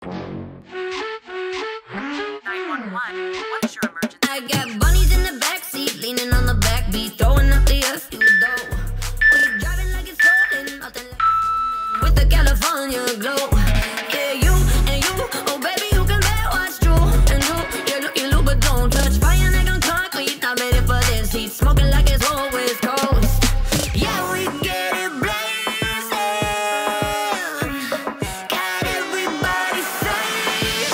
What's your emergency? I got bunnies in the backseat, leaning on the backbeat, throwing up the F you though. We driving like it's stolen, nothing like it's with the California glow. Yeah, you and you, oh baby, you can bet what's true. And you look, but don't touch fire, nigga, on concrete. Not ready for this heat, smoking like it's always Coast. Yeah, we get it blazing, got everybody saying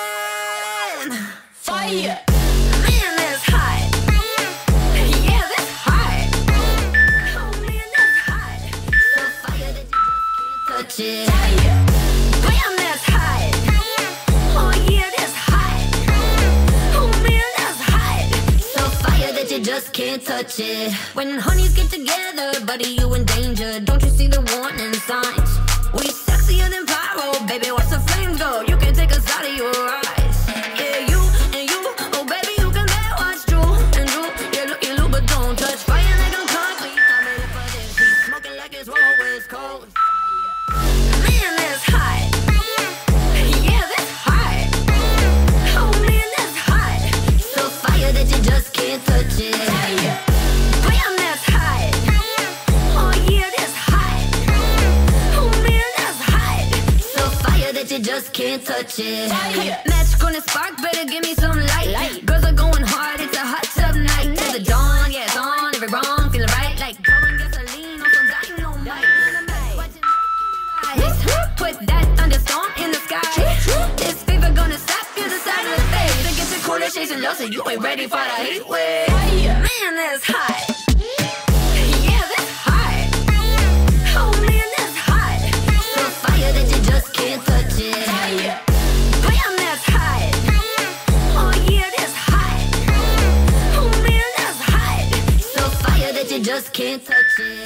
fire. Man, that's hot. Yeah, that's hot. Oh man, that's hot. So fire that you just can't touch it. Fire. Bam, that's hot. Oh yeah, that's hot. Oh man, that's hot. So fire that you just can't touch it. When honeys get together, buddy, you in danger. Don't you see the warning signs? We sexier than pyro, baby. Watch the flames go. You can't take us out of your eyes. Yeah, you and you, oh baby, you can bet what's true. And you look, but don't touch fire, nigga, on concrete. I'm ready for this heat, smoking like it's always Coast. Man, that's hot. Yeah, that's hot. Oh man, that's hot. So fire that you just can't touch it. Bam, that's hot. Oh yeah, that's hot. Oh man, that's hot. So fire that you just can't touch it. Match gonna spark, better give me some light. Girls are going hard, it's a hot tub night. Till the dawn, yeah, it's on, every wrong, feeling right. Like pouring gasoline on some dynamite. Watching Mercury rise. Put that thunderstorm in the sky. This fever gonna stop you the side of the face. To get your cooler chasing low, so you ain't ready for the heat wave. Man, that's hot. Yeah, that's hot. Oh man, that's hot. So fire that you just can't touch it. Bam, that's hot. Oh yeah, that's hot. Oh man, that's hot. So fire that you just can't touch it.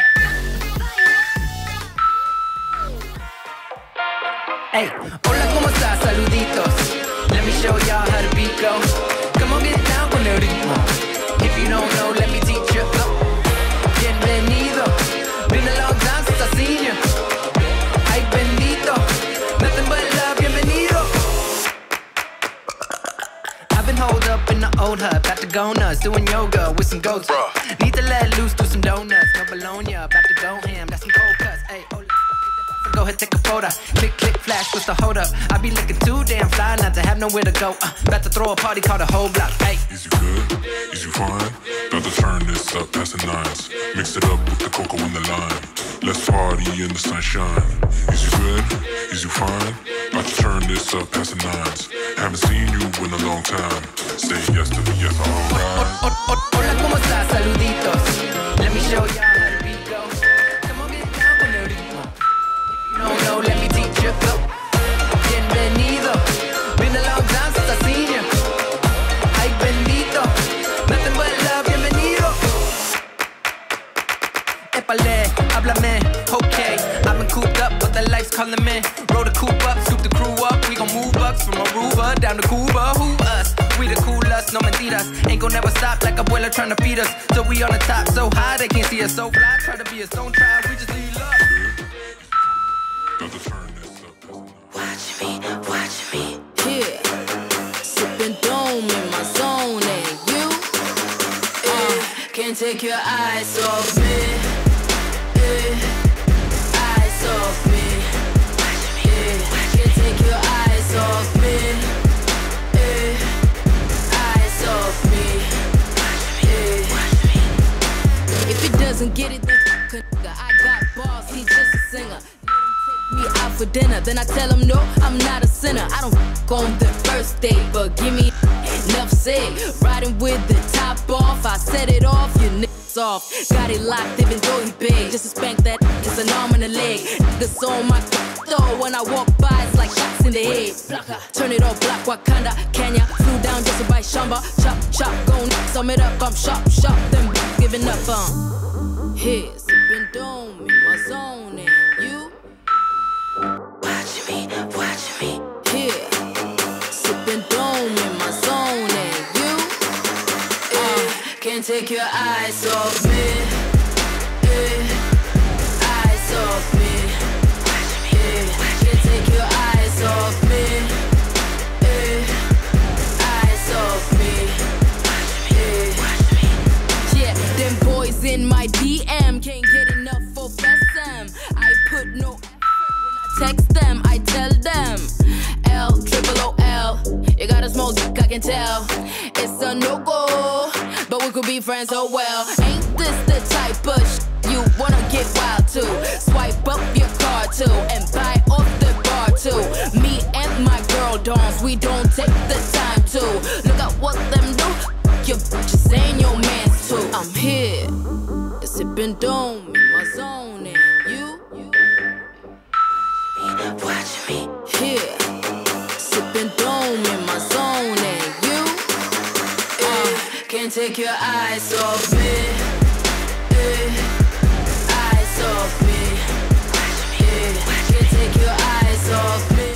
Hey, hola, ¿cómo estás? Saluditos. Let me show y'all how the beat go. Come on, get down con el ritmo. If you don't know, let me teach you. Bienvenido. Been a long time since I seen you. Ay, bendito. Nothing but love, bienvenido. I've been holed up in the old hut, about to go nuts, doing yoga with some goats. Need to let loose, do some donuts. No bologna, about to go ham, that's some cold cuts. Hey, hola. Go ahead, take a photo. Click, click, flash, what's the hold up? I be looking too damn fly, not to have nowhere to go. About to throw a party, call the whole block. Hey, is you good? Is you fine? About to turn this up past the nines. Mix it up with the cocoa and the lime. Let's party in the sunshine. Is you good? Is you fine? About to turn this up past the nines. Haven't seen you in a long time. Say yes to me, yes, alright. Hola, ¿cómo estás? Saluditos. Let me show y'all how the beat go. Come on, get down con el ritmo. No, let me teach you. Bienvenido. Been a long time since I seen you. Ay, bendito. Nothing but love, bienvenido. Épale, háblame, okay. I've been cooped up, but the life's calling me. Roll the coupe up, scoop the crew up. We gon' move bucks from Aruba down to Cuba. Who us? We the coolest, no mentiras. Ain't gon' never stop like abuela tryna feed us. So we on the top, so high they can't see us. So fly, try to be us, don't try. We just need love. Watch me, yeah. Sippin' dome in my zone, and you can't take your eyes off me, eyes off me, can't take your eyes off me, eyes off me, If it doesn't get it, then I got balls, he's just a singer. Me out for dinner, then I tell him no, I'm not a sinner. I don't on the first date, but give me enough said. Riding with the top off, I set it off, your niggas off. Got it locked even though he big. Just to spank that, it's an arm and a leg. Niggas on my though when I walk by, it's like shots in the head. Turn it off, block Wakanda, Kenya. Flew down just to buy Shamba. Chop, chop, gon' sum it up, I'm sharp, sharp. Them giving up, here, sippin' dome in my zone, and you watch me, here, sippin' dome in my zone, and you can't take your eyes off me, eyes off me, can't take your eyes off me. can tell it's a no-go, but we could be friends, oh well. Ain't this the type of you wanna get wild to? Swipe up your card too and buy off the bar too. Me and my girl dons, we don't take the time to look at what them do. Your bitches ain't your mans too. I'm here, sipping dome in my zone, and you watch me here, sipping dome in my zone, and you can't take your eyes off me, eyes off me, can't take your eyes off me,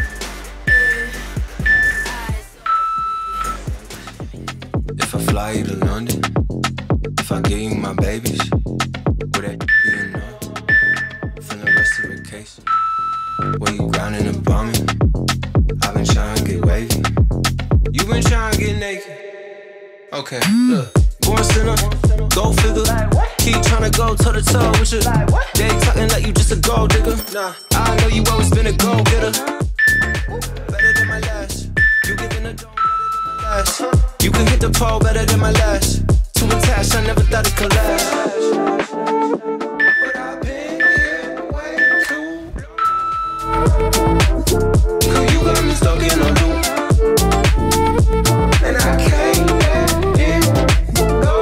eyes off me. If I fly you to London, if I give you my babies, would that be enough? From the rest of the case, where you grinding and bumming? I've been trying to get wavy, you been trying to get naked. Okay, look, born sinner, go figure. Keep trying to go toe to toe with you. They talking like you just a gold digger. Nah, I know you always been a go getter. Better than my last. You giving a dome better than my last. You can hit the pole better than my last. Too attached, I never thought it could last. But I've been here way too long. Cause you got me stuck in a loop, and I can't let it go.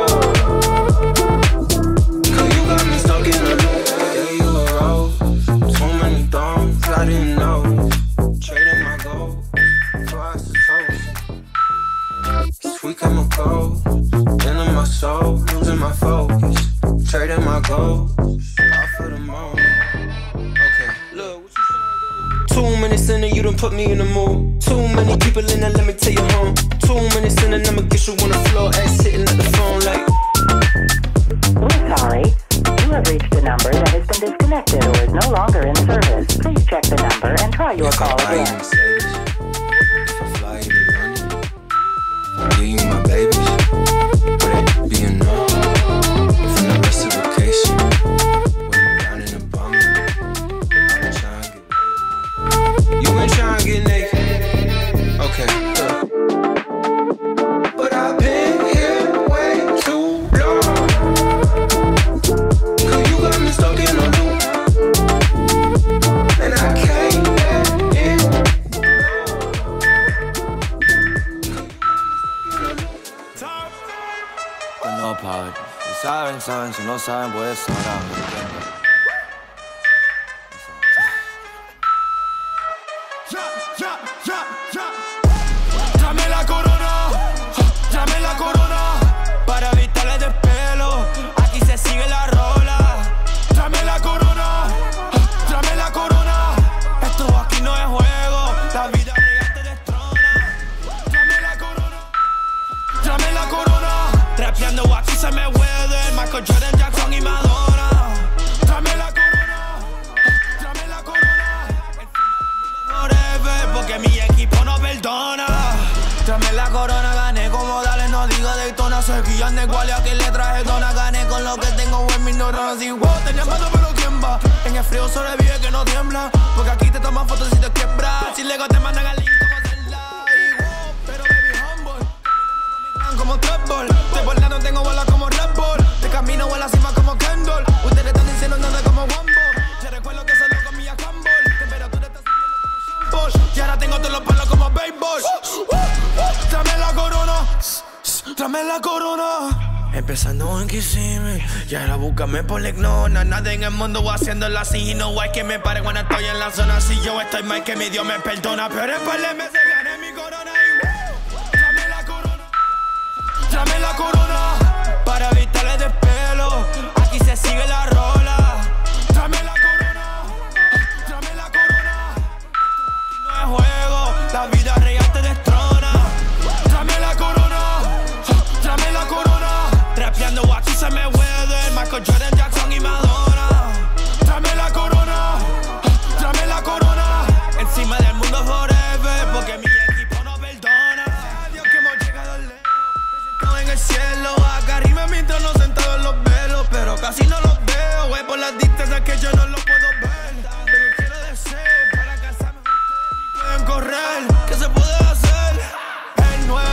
Cause you got me stuck in a loop. Yeah, you a rose, too many thorns, I didn't know. Trading my gold for I suppose. Sweet chemical, into my soul, losing my focus. Trading my goals, off for the moment. Okay, look, what you trying to do? 2 minutes in and you done put me in the mood. Too many people in there, let me tell you home. 2 minutes in and I'ma get you on the floor. Ass sitting at the phone like, we're sorry. You have reached a number that has been disconnected or is no longer in service. Please check the number and try your call again. If I fly you to London, if I give you my babies, would that be enough? From the rest of the case, when I'm down in the bum, I've been trying to get, you been trying to get naked. Okay, look. But I've been here way too long. Cause you got me stuck in a loop, and I can't let it Pues no, padre. Si saben, saben. Si no saben, pues sabrán. Dame la corona, dame la corona, para evitarle despelo, aquí se sigue la rola. Dame la corona, dame la corona, esto aquí no es juego, la vida real te destrona. Dame la corona, dame la corona, rapeando aquí se me huede, Michael Jordan, Jackson y Madonna. Dame la corona, dame la corona, forever, porque mi equipo no perdona. Dame la corona, gané como dale, no digo Daytona. Se guían de cual y a quien le traje dona. Gané con lo que tengo en mis neuronas. Y wow, tenía miedo pero quién va. En el frío sobrevive que no tiembla, porque aquí te toman fotos y te quiebras. Si luego te mandan al link como hacerla. Y wow, pero baby humble, como treble. De bola no tengo bola como Red Bull. De camino a la cima como Kendall. Ustedes están diciendo nada como Wambo. Te recuerdo que solo comía Campbell. Temperatura está subiendo como shampoo. Y ahora tengo todos los palos como béisbol. Dame la corona, dame la corona. Empezando en Kissimmee y ahora búscame por la ignora. Nada en el mundo voy haciéndolo así. Y no hay que me pare cuando estoy en la zona. Si yo estoy mal que mi Dios me perdona. Pero en par de meses gané mi corona. Y dame la corona, dame la corona, para evitarle despelo, aquí se sigue la rola. Dame la corona, dame la corona, no es juego, la vida real te destrona. Dame la corona, dame la corona, rapeando aquí se me huede, Michael Jordan, Jackson y Madonna. Dame la corona, dame la corona, encima del mundo forever, porque mi equipo no perdona. Dios que hemos llegado lejos, sentado en el cielo, acá arriba mientras nos sentado en los velos, pero casi no los veo, güey, por las distancias que yo no los puedo ver. Pero quiero desear para casarme, pueden correr, ¿qué se puede hacer? El nuevo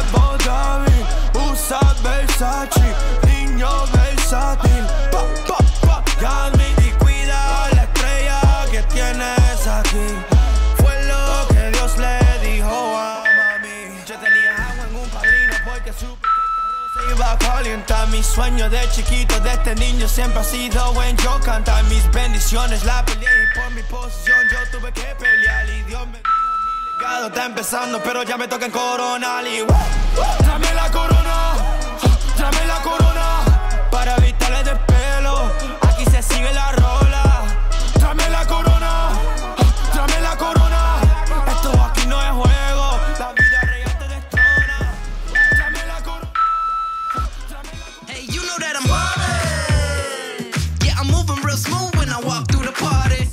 alienta mi sueño de chiquito, de este niño siempre ha sido buen. Yo cantar mis bendiciones, la peleé y por mi posición yo tuve que pelear. Y Dios me dijo, mi legado está empezando, pero ya me toca en coronar. Y tráeme la corona, tráeme la corona, para evitar el despelo, aquí se sigue la rola. Tráeme la corona, tráeme la corona, esto aquí no es juego, la vida real te destrona. Tráeme la corona. Hey, you know that I'm yeah, I'm moving real smooth when I walk through the party.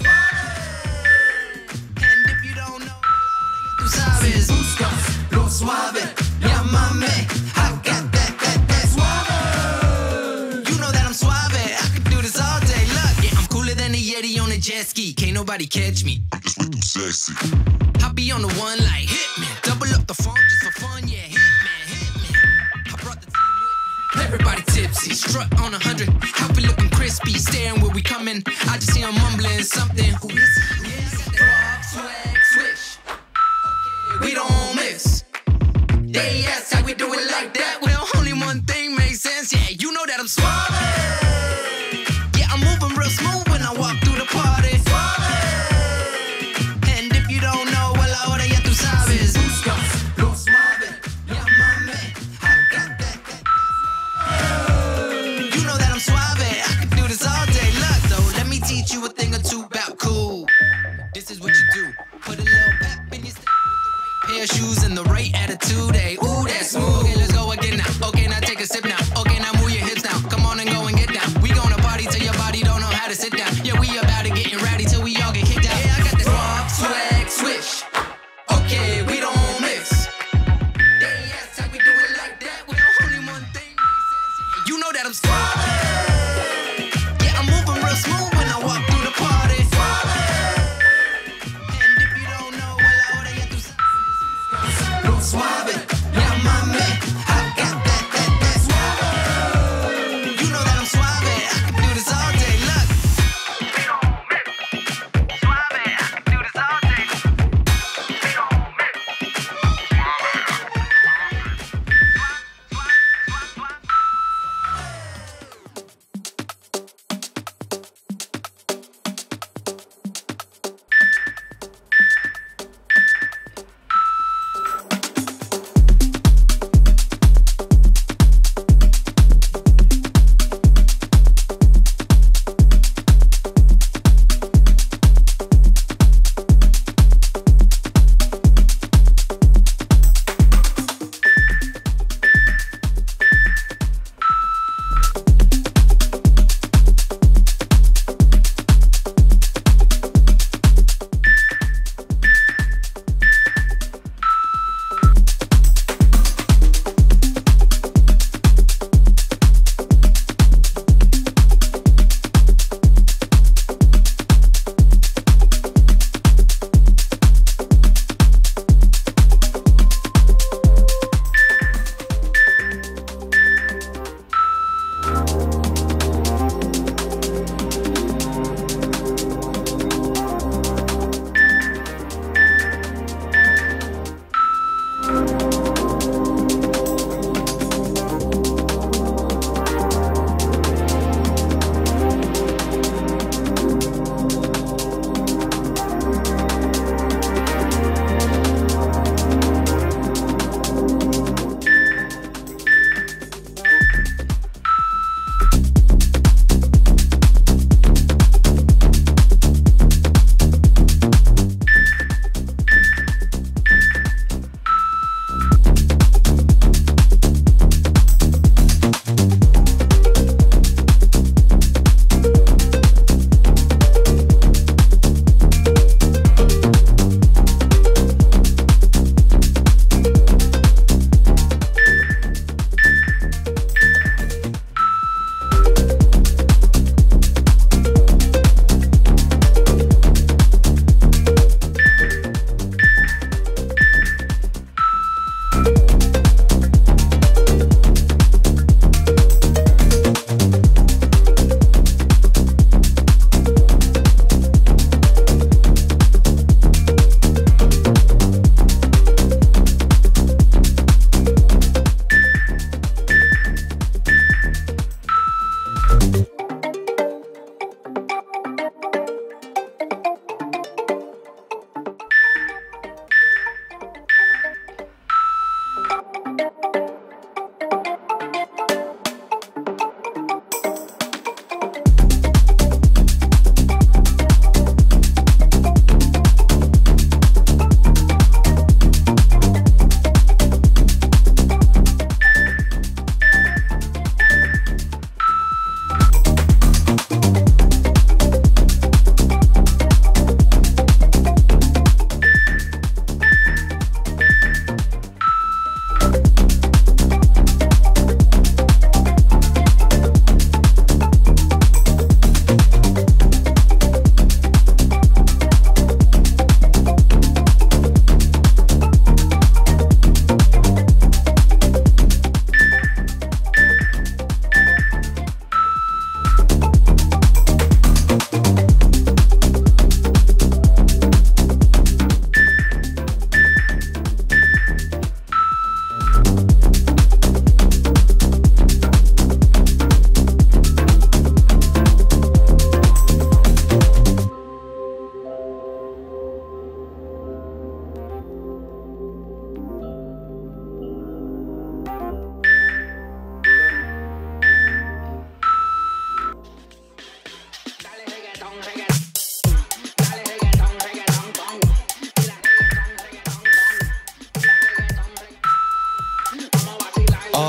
And if you don't know, tú sabes, busca lo suave, llámame, I got that suave. You know that I'm suave, I could do this all day. Look, yeah, I'm cooler than a Yeti on a jet ski. Can't nobody catch me. I'm just way too sexy. I be on the one like hit me, double up the phone just for fun. Yeah, hit me. I brought the team with me. Everybody tipsy, strut on 100. Outfit looking crispy, staring where we coming. I just see him mumbling something. Who is he? Yeah, swag, swish. Okay, we don't miss. They ask how we do it like that. Well, only one thing makes sense. Yeah, you know that I'm suave. Yeah, I'm moving real smooth when I walk through the party. And if you don't know, well, ahora ya tú sabes. Busca lo suave, llámame, I got that. You know that I'm suave, I can do this all day. Look, though, let me teach you a thing or two about cool. This is what you do. Put a little pep in your step with the right pair of shoes and the right attitude. Hey, ooh, that's smooth. Okay, let's go again now. Okay, now take a sip now. Okay, now move your hips now. Come on and go and get down. We gonna party till your body don't know how to sit down. Yeah, we about to getting rowdy till we all get kicked out. Yeah, I got this swag, swish. Okay, we don't miss. They ask how we do it like that. Well, only one thing makes sense. You know that I'm suave. Yeah, I'm moving real smooth when I walk through the party. And if you don't know, well, ahora ya tú sabes. Lo suave, llámame, I got that suave. You know that I'm suave, I can do this all day. Look. Suave, I can do this all day.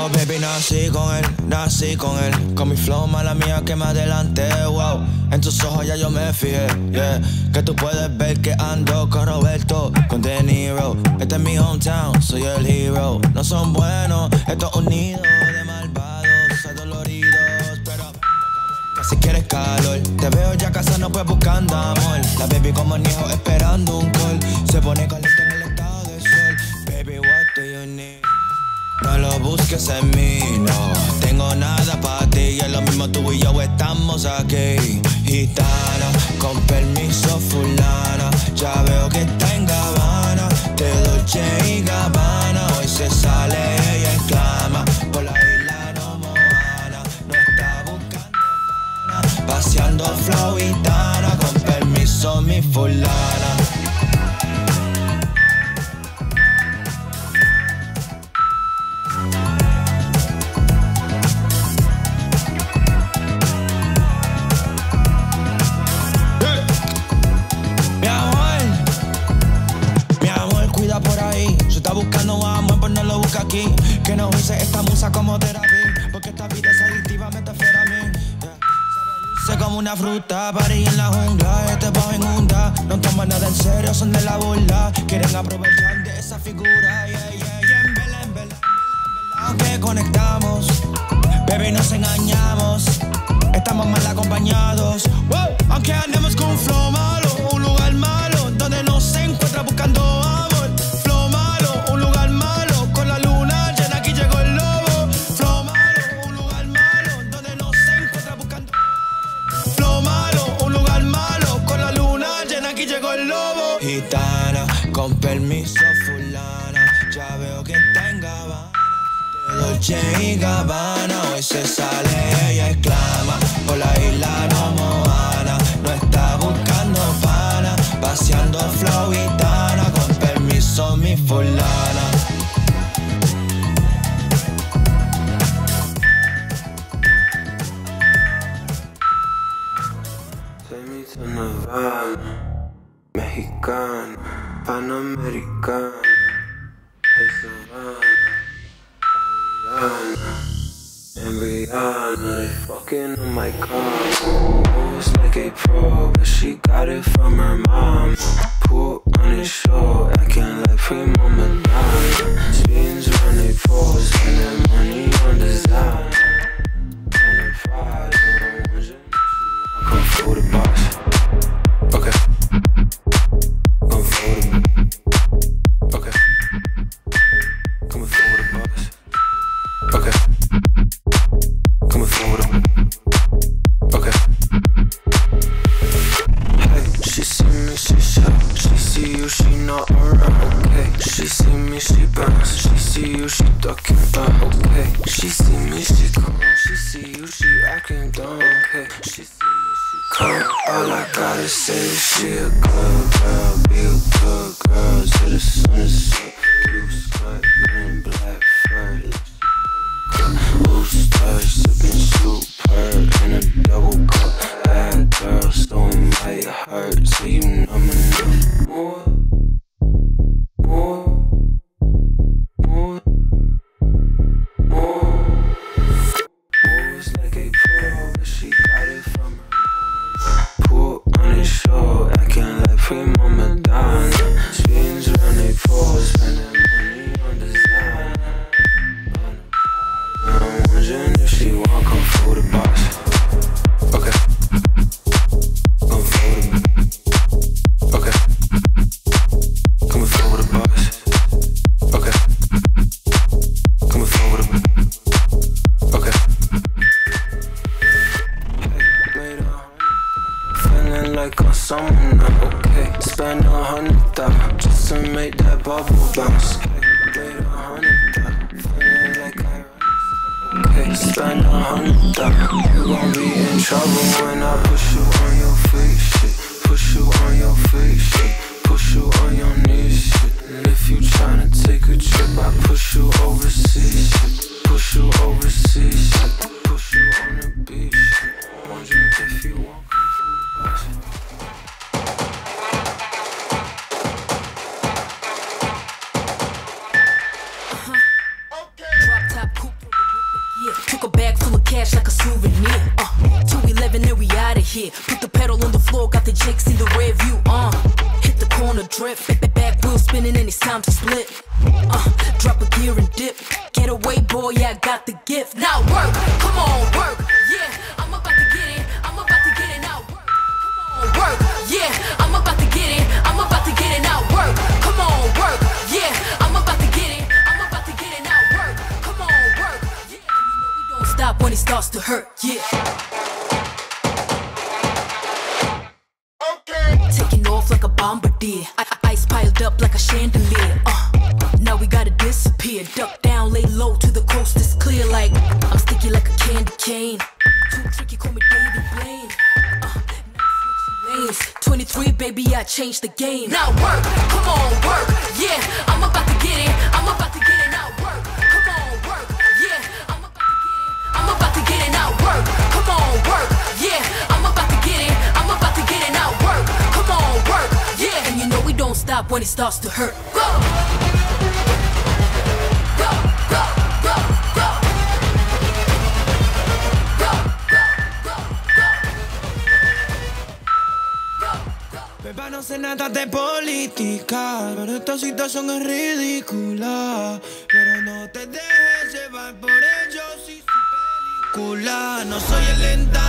Oh, baby, nací con él. Con mi flow, mala mía, que me adelanté, wow. En tus ojos ya yo me fijé, yeah. Que tú puedes ver que ando con Roberto, con De Niro. Este es mi hometown, soy el hero. No son buenos, estos unidos de malvados, adoloridos, pero si quieres calor, te veo ya casado, pues buscando amor. La baby como niejo esperando un call. Se pone caliente en el estado de sol. Baby, what do you need? No lo busques en mí, no tengo nada para ti. Y es lo mismo, tú y yo estamos aquí. Gitana, con permiso fulana. Ya veo que está en Gabbana, de Dolce y Gabbana. Hoy se sale, ella exclama. Por la isla no mojana, no está buscando fana. Paseando flow gitana, con permiso mi fulana. Buscando amor, pues no lo busca aquí. Que no use esta musa como terapia, porque esta vida es adictiva, metanfetamina. Sé como una fruta, party en la jungla. Este bajo inunda, no toman nada en serio, son de la burla. Quieren aprovechar de esa figura, yeah, yeah, yeah. En vela, aunque conectamos, baby, nos engañamos. Estamos mal acompañados, wow. Aunque andemos con un flow malo, un lugar malo, donde no se encuentra buscando amor. Gitana, con permiso fulana. Ya veo que está en Gabbana, de Dolce y Gabbana. Hoy se sale, ella exclama. Por la isla no mojana, no está buscando pana. Paseando flow gitana, con permiso mi fulana. Mexicano, Panamericano, Embriana, they fucking on my car. Moves like a pro, but she got it from her mom. Put on a show, acting like prima madonna. Spins run they pose, spending money on design. On the prize, come for the box. Okay. here. Put the pedal on the floor, got the jakes in the rear view. Hit the corner, drift, back wheel spinning, and it's time to split. Drop a gear and dip. Get away, boy, yeah, I got the gift. Now work, come on, work. Yeah, I'm about to get it. I'm about to get it now. Work, come on, work. Yeah, I'm about to get it. I'm about to get it now. Work, come on, work. Yeah, I'm about to get it. I'm about to get it now. Work, come on, work. Yeah, you know we don't stop when it starts to hurt. Yeah. Taking off like a bombardier. Ice piled up like a chandelier. Now we gotta disappear. Duck down, lay low to the coast is clear. Like I'm sticky like a candy cane. Too tricky, call me David Blaine. Lanes. 23, baby, I changed the game. Now work, come on, work. Yeah, I'm about to get it. I'm about to get it now. Work, come on, work. Yeah, I'm about to get it. I'm about to get it now. Work, come on, work. Yeah, I'm about to get it. I'm about to get it now. Work, come on, work. Yeah, and you know we don't stop when it starts to hurt. Go, go, go, go, go. Beba, no sé nada de política, pero esta situación es ridícula. Pero no te dejes llevar por ellos y su película. No soy el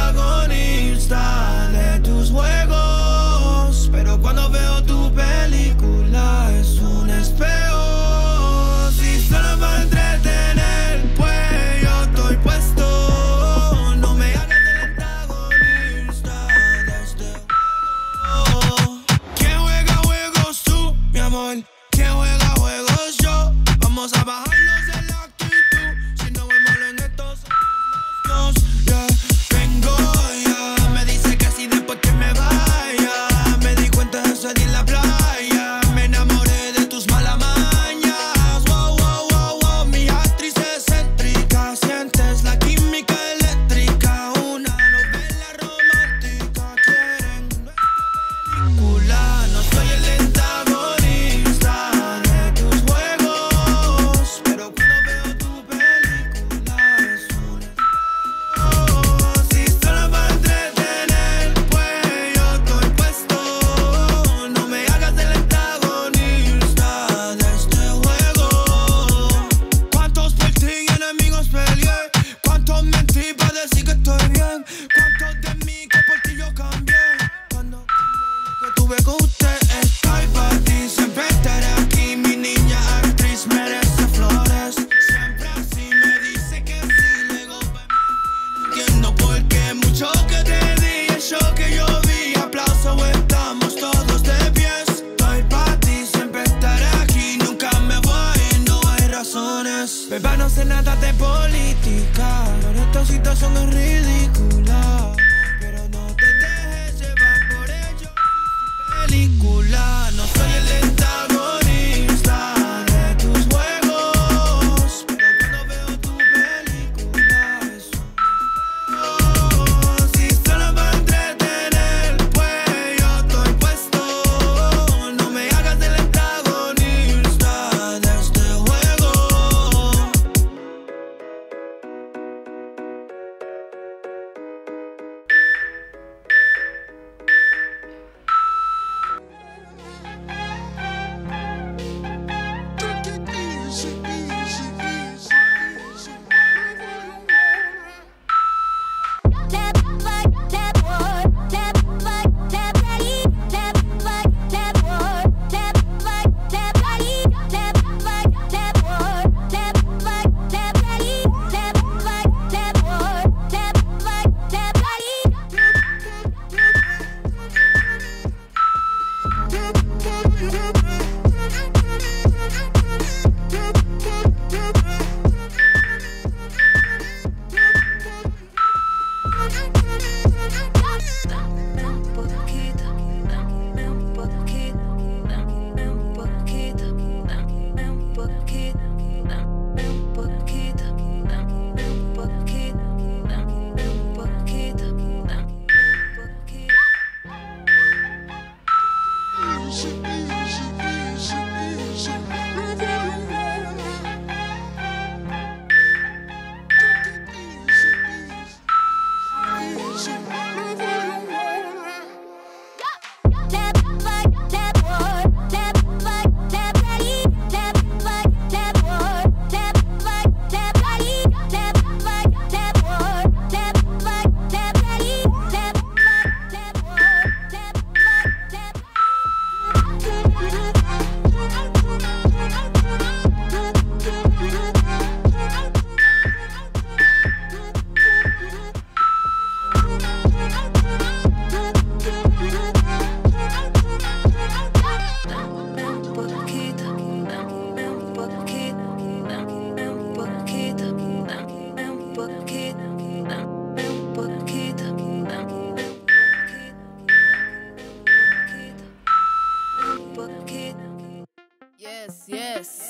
antagonista de tus juegos, pero cuando veo tu película es un espejo. Si solo para entretener, pues yo estoy puesto. No me hagas el antagonista de este juego. ¿Quién juega juegos tú, mi amor? ¿Quién juega juegos yo? Vamos a bajarnos de la actitud. Si no me malo en estos años, yeah. Vengo ya, me dice que si después que me vaya. Me di cuenta de eso en la playa. Me enamoré de tus malas mañas. Wow, wow, wow, wow. Mi actriz excéntrica. Sientes la química eléctrica. Una novela romántica. Quieren película. No soy el antagonista de tus juegos, pero cuando veo tu película es un espejo. Si solo para entretener, pues yo estoy puesto. No me hagas el antagonista de este juego. ¿Cuántos por ti enemigos peleé? ¿Cuántos mentí para decir que estoy bien? ¿Cuántos de mí que por ti yo cambié? Cuando que tuve con usted estoy para ti. Siempre estaré aquí, mi niña actriz merece flores. Siempre así me dice que sí, luego no entiendo por qué. Mucho que te di, el show que yo vi. Aplauso, estamos todos de pies. Estoy para ti, siempre estaré aquí. Nunca me voy, no hay razones. Beba, no sé nada de política, pero esta situación es ridícula. Pero no te dejes llevar por ello. Película, no soy el antagonista de tus juegos, pero cuando veo tu película es un espejo. Si solo para entretener, pues yo estoy puesto. No me hagas el antagonista de este juego. Yes.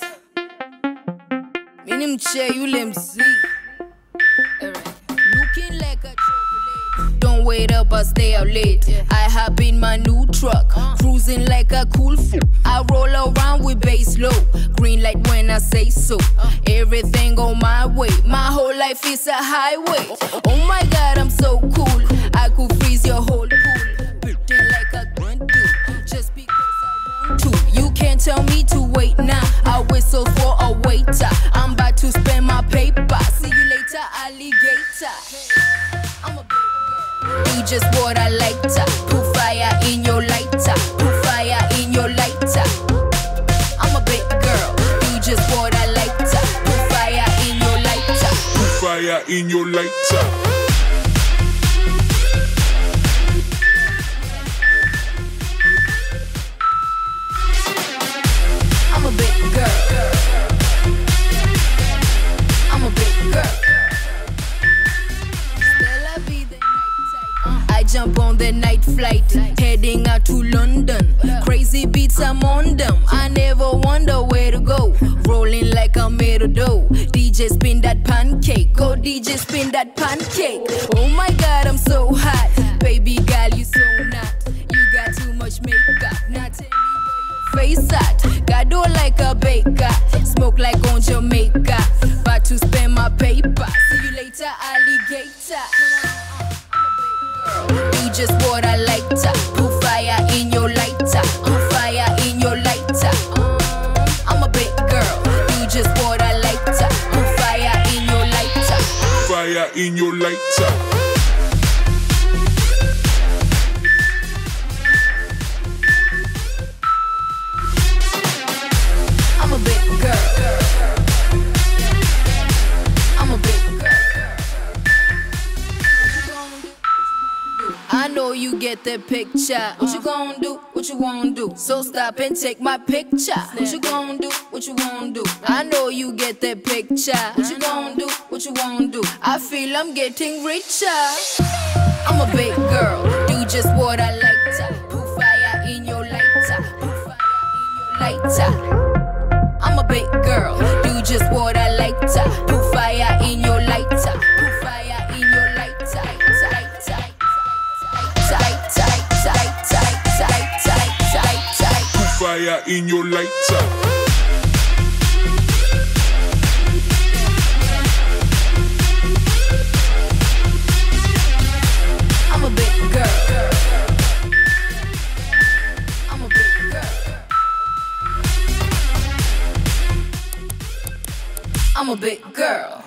Minim che you MC. Alright. Looking like a chocolate. Don't wait up or stay out late. I hop in my new truck, cruising like a cool fool. I roll around with bass low, green light when I say so. Everything on my way, my whole life is a highway. Oh my God, I'm so cool. I could freeze your whole pool, pretend like a grunt dude, just because I want to. You can't tell me to wait now. I whistle for a waiter. I'm about to spend my paper. See you later, alligator. I'm a big girl. You just what I like to. Put fire in your lighter. Put fire in your lighter. I'm a big girl. You just what I like to. Put fire in your lighter. Put fire in your lighter. I'm a big girl. I'm a big girl. I jump on the night flight, heading out to London. Crazy beats, I'm on them. I never wonder where to go. Rolling like I'm made of dough. DJ spin that pancake. Go DJ spin that pancake. Oh my God, I'm so hot. Baby girl, you so not. You got too much makeup. Now tell me where your face at. Got dough like a baker. Smoke like on Jamaica. About to spend my paper. See you later, alligator. You just what I like to. Put fire in your lighter. Put fire in your lighter. I'm a big girl. You just what I like to. Put fire in your lighter. Fire in your lighter. I'm a big girl. I'm a big girl. I know you get the picture. What you gonna do? What you wanna do? So stop and take my picture. What you gonna do? What you wanna do? I know you get the picture. What you gonna do? What you wanna do? I feel I'm getting richer. I'm a big girl. Do just what I like to. Put fire in your lighter. Put fire in your lighter. I'm a big girl. Do just what I like to. Put fire in your lighter. Put fire in your lighter. Put fire in your lighter. I'm a big girl. I'm a big girl. I'm a big girl.